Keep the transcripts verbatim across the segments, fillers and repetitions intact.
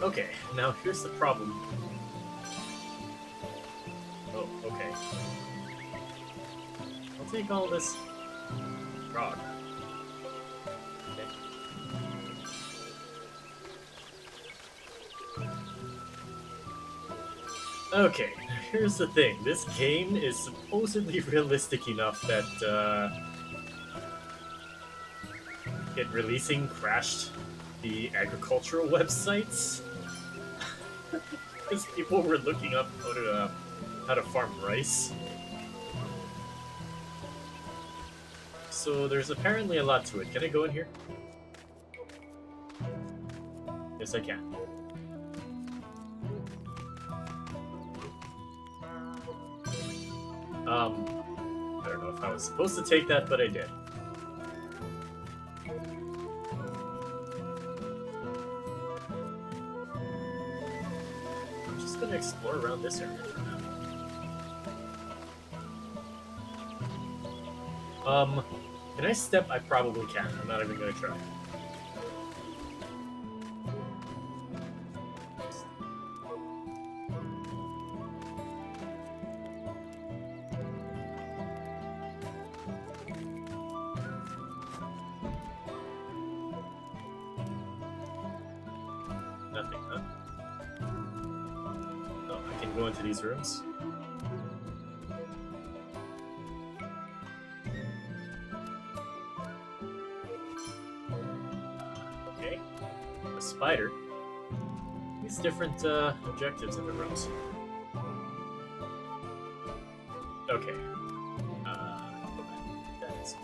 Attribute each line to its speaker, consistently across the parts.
Speaker 1: Okay, now here's the problem. Oh, okay. I'll take all this rock. Okay, here's the thing. This game is supposedly realistic enough that uh, it releasing crashed the agricultural websites because people were looking up how to uh, how to farm rice. So there's apparently a lot to it. Can I go in here? Yes, I can. Um, I don't know if I was supposed to take that, but I did. I'm just gonna explore around this area for now. Um, can I step? I probably can. I'm not even gonna try. Nothing, huh? Oh, I can go into these rooms. Okay. A spider. These different uh, objectives in the rooms. Okay. Uh, that's...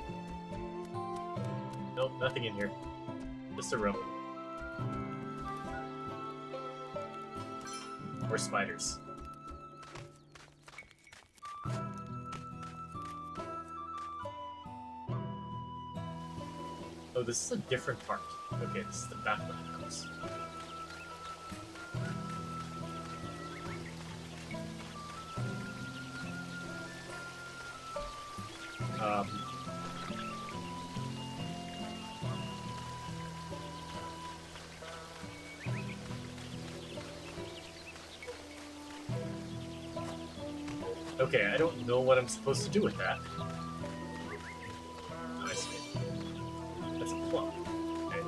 Speaker 1: Nope, nothing in here. Just a room. Or spiders. Oh, this is a different part. Okay, this is the back of the house. Um... Okay, I don't know what I'm supposed to do with that. Oh, I see. That's a plum. Okay.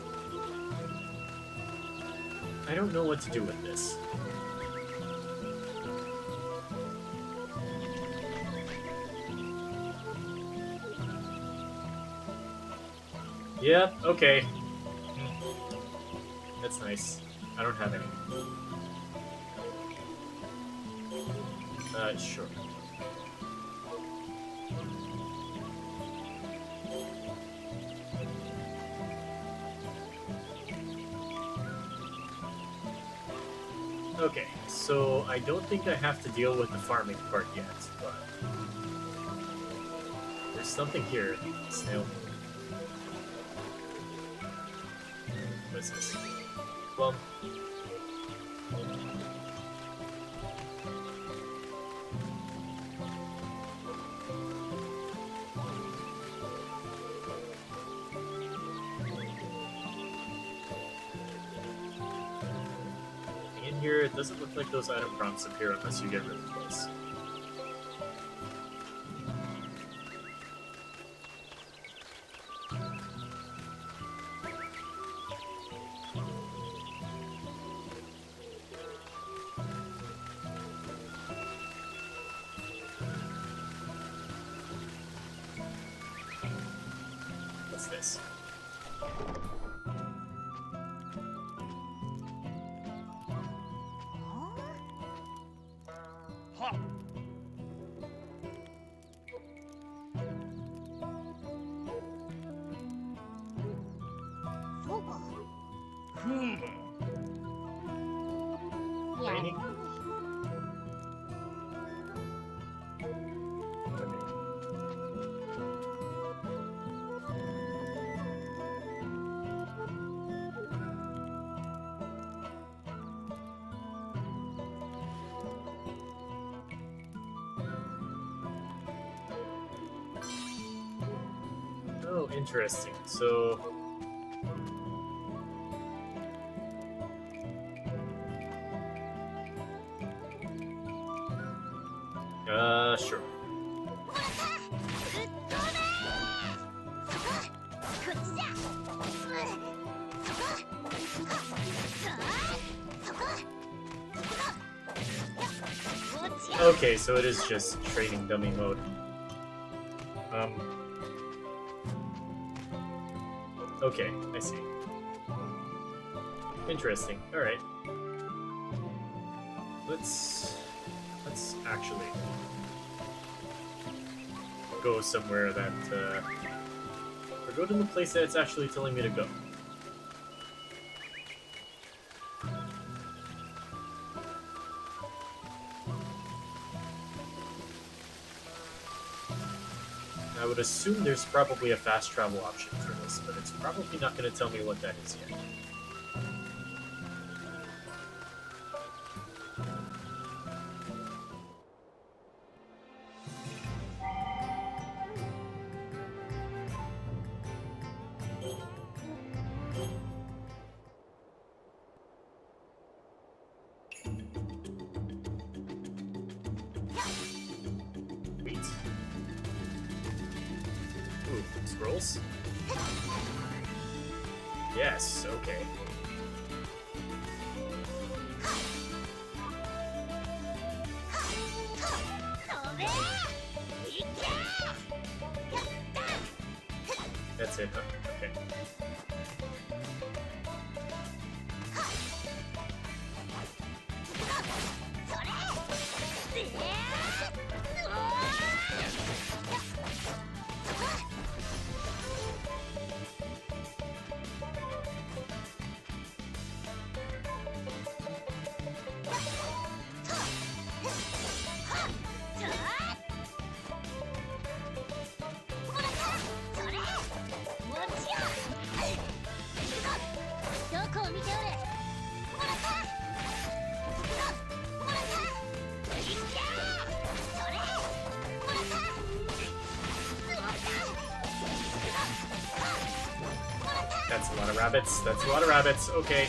Speaker 1: I don't know what to do with this. Yep, okay. That's nice. I don't have any. Uh, sure. Okay, so I don't think I have to deal with the farming part yet, but there's something here. Snail. What is this? Plum. Here, it doesn't look like those item prompts appear unless you get really close. What's this? Raining? Oh, interesting. So... Uh, sure. Okay, so it is just training dummy mode. Um. Okay, I see. Interesting. All right. Let's let's actually go somewhere that, uh, or go to the place that it's actually telling me to go. I would assume there's probably a fast travel option for this, but it's probably not going to tell me what that is yet. Scrolls? Yes, okay. That's it, huh? Okay. That's a lot of rabbits. That's a lot of rabbits. Okay.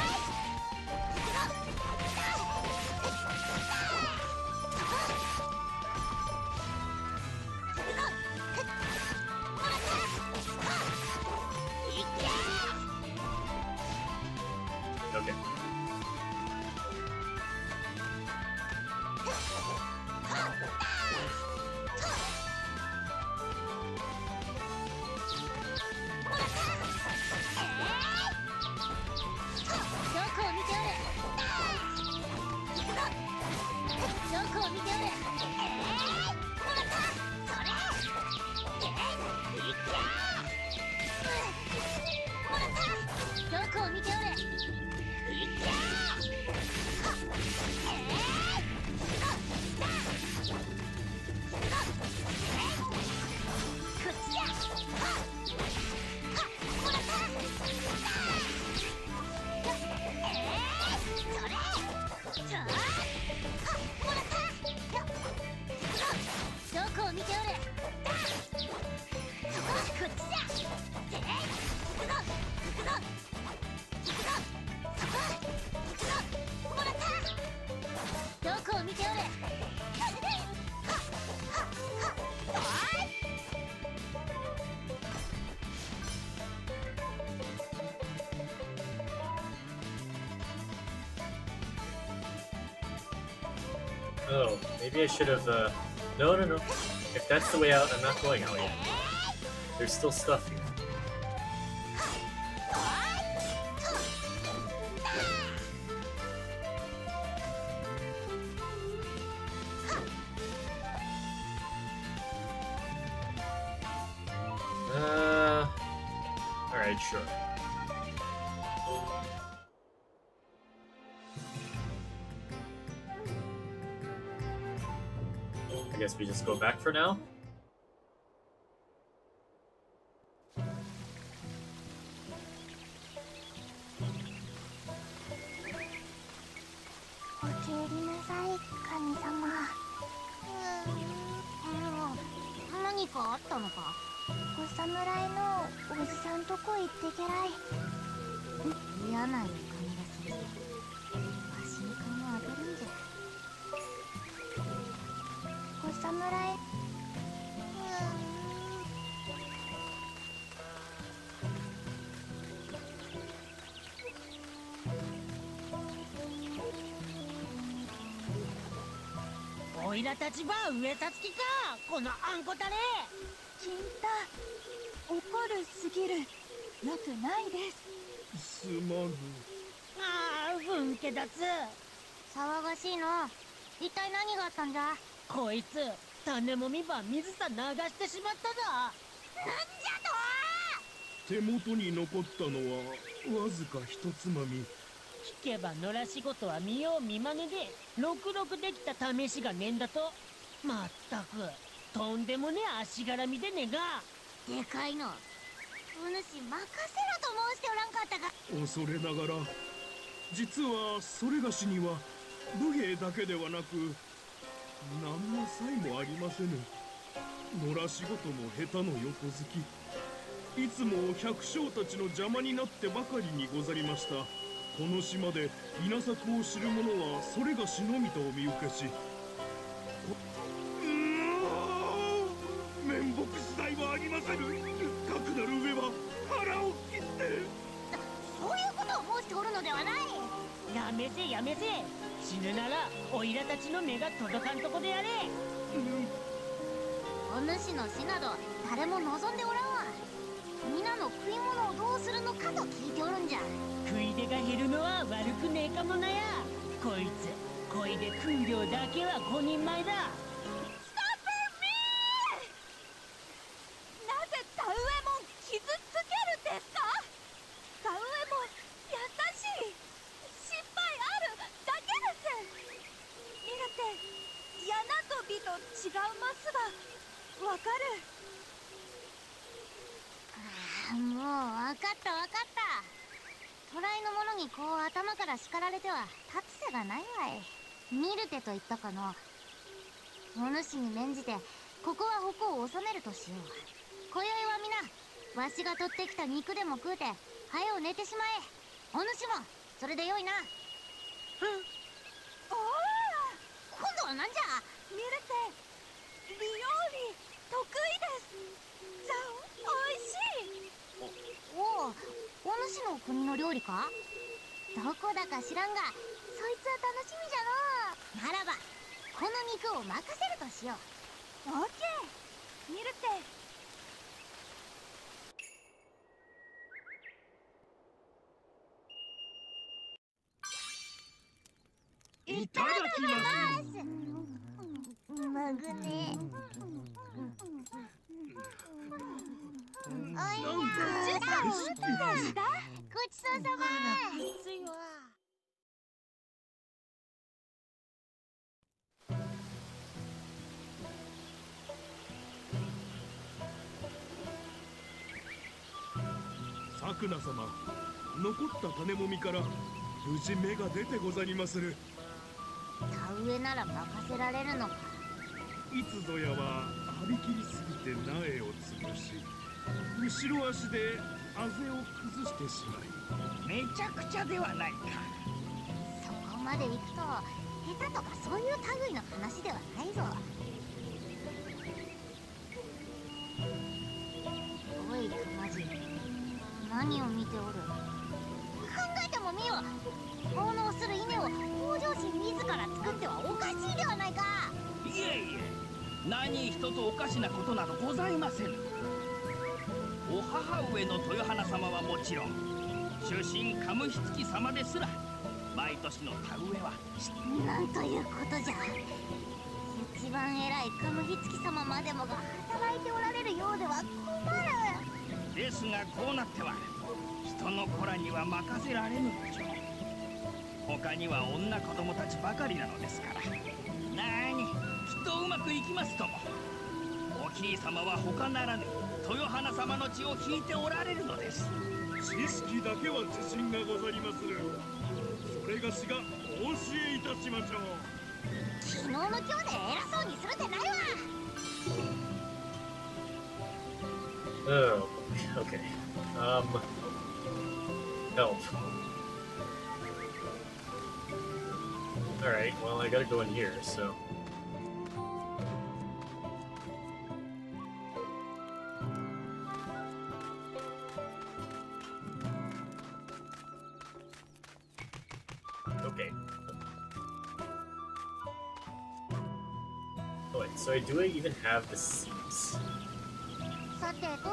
Speaker 1: Okay. Oh, maybe I should have, uh... No, no, no. If that's the way out, I'm not going out yet. There's still stuff here. Uh... Alright, sure. I guess we just go back for now.
Speaker 2: 笑え。
Speaker 3: おいらたちば上さつきか、このあんこたれ。
Speaker 2: 金太、怒るすぎる。よくないです。
Speaker 4: すまぬ。
Speaker 3: ああ、ふんけだつ。
Speaker 2: 騒がしいの。一体何があったんじゃ。
Speaker 3: こいつ種もみば水さ流してしまったぞ。
Speaker 2: なんじゃ
Speaker 4: 手元に残ったのはわずかひとつまみ。
Speaker 3: 聞けば野良仕事は見よう見まねでろくろくできた試しがねえんだと。まったくとんでもねえ足絡みでねえが。
Speaker 2: と。でかいの。お主任せろと申しておらんかったか。
Speaker 4: 恐れながら実はそれがしには武芸だけではなく何の才もありませぬ。野良仕事も下手の横好き。いつも百姓たちの邪魔になってばかりにござりました。この島で稲作を知る者はそれがしのみとお見受けし、うー面目次第はありませぬ。かくなる上は腹を切って。
Speaker 2: そういうことを申しておるのではない。
Speaker 3: やめせやめせ。死ぬならおいらたちの目が届かんとこでやれ。
Speaker 2: お主の死など誰も望んでおらんわ。皆の食い物をどうするのかと聞いておるんじゃ。
Speaker 3: 食い出が減るのは悪くねえかもなや。こいつ恋で食う量だけは小人前だ。
Speaker 2: なぜ田植えもん傷つけるですか。田植えも優しい。失敗あるだけです。見るて柳飛びと違うますばわかる。ああ、もうわかったわかった。捕らいの者にこう頭から叱られては立つ瀬がないわい。見るてと言ったかの。お主に免じてここは矛を収めるとしよう。今宵は皆わしが取ってきた肉でも食うて早う寝てしまえ。お主もそれでよいな。うん。おお、今度は何じゃ。見るて美料理得意です。じゃおいしい。おお、お主の国の料理か。どこだか知らんがそいつは楽しみじゃのう。ならばこの肉を任せるとしよう。オッケー。見るて。
Speaker 4: いただきます。
Speaker 2: まぐね。おいな。ごちそうさま。
Speaker 3: ついわ。
Speaker 4: さくな様、残った種もみから無事芽が出てござりまする。
Speaker 2: 田植えなら任せられるのか。
Speaker 4: いつぞやは張り切りすぎて苗を潰し、後ろ足であぜを崩してしまい。
Speaker 5: めちゃくちゃではないか。
Speaker 2: そこまで行くと下手とかそういう類の話ではないぞ。おい熊次、何を見ておる。考えてもみよ。奉納する稲を北条氏自ら作ってはおかしいではないか。
Speaker 5: いえいえ、何一つおかしなことなどございませぬ。お母上の豊花様はもちろん、主神カムヒツキ様ですら毎年の田植えは
Speaker 2: なんということじゃ。一番偉いカムヒツキ様までもが働いておられるようでは困る。
Speaker 5: ですがこうなっては人の子らには任せられぬのじゃ。他には女子供たちばかりなのですから。なに、きっとうまくいきますとも。おひい様は他ならぬ豊花様の血を引いておられるのです。
Speaker 4: 知識だけは自信がござりまする。それがしがお教えいたしましょう。
Speaker 2: 昨日の今日で偉そうにするってないわ。
Speaker 1: Oh, okay. Um, help. Alright, well, I gotta go in here, so. Okay. Oh wait, so do I even have the seeds?
Speaker 2: さてと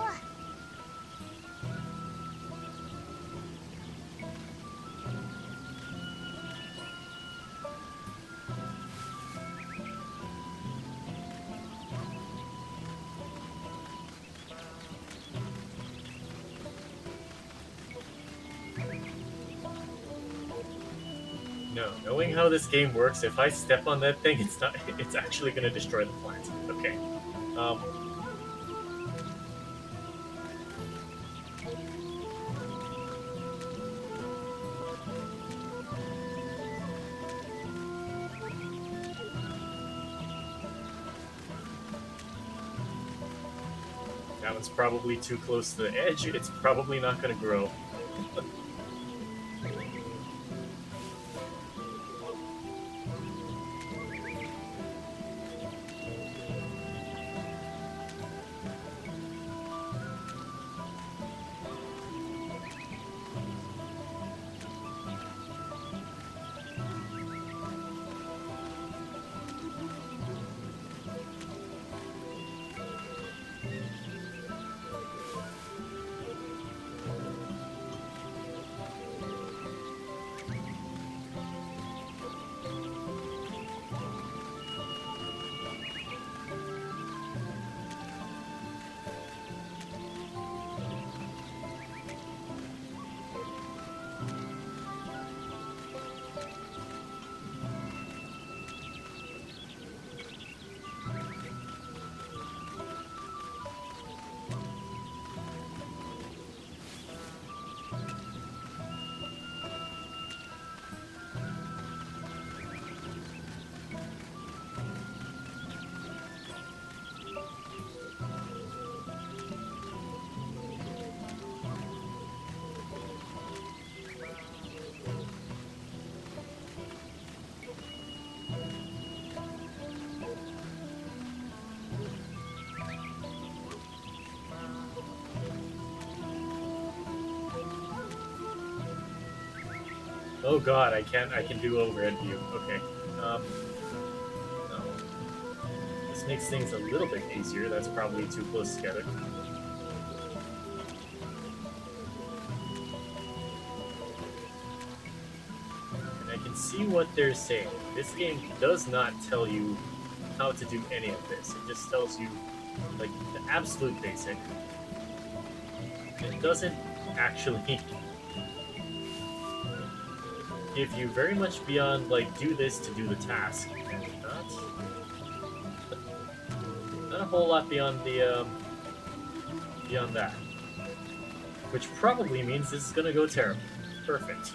Speaker 1: No, knowing how this game works, if I step on that thing, it's not. It's actually going to destroy the plant. Okay. Um. That one's probably too close to the edge. It's probably not going to grow. Oh god, I can't. I can do overhead view. Okay. Um. No. This makes things a little bit easier. That's probably too close together. And I can see what they're saying. This game does not tell you how to do any of this. It just tells you, like, the absolute basic. It doesn't actually give you very much beyond, like, do this to do the task. Not, not a whole lot beyond the, um, beyond that. Which probably means this is gonna go terrible. Perfect.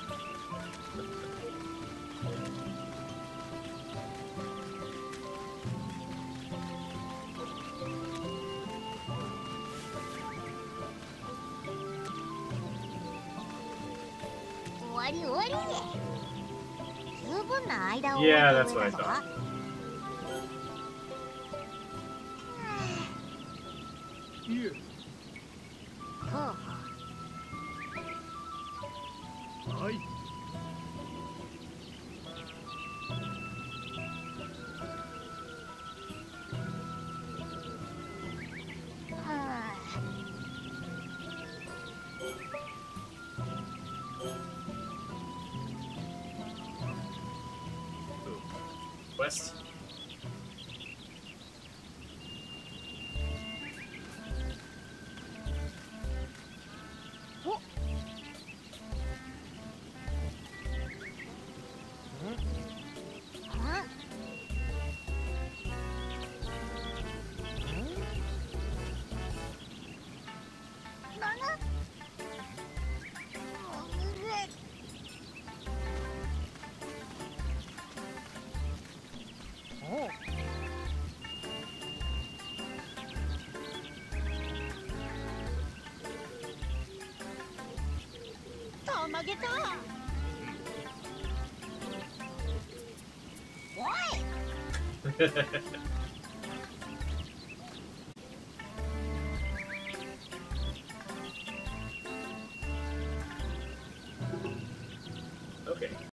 Speaker 1: Yeah, that's what I thought.
Speaker 4: Yeah. Aye.
Speaker 1: Quest.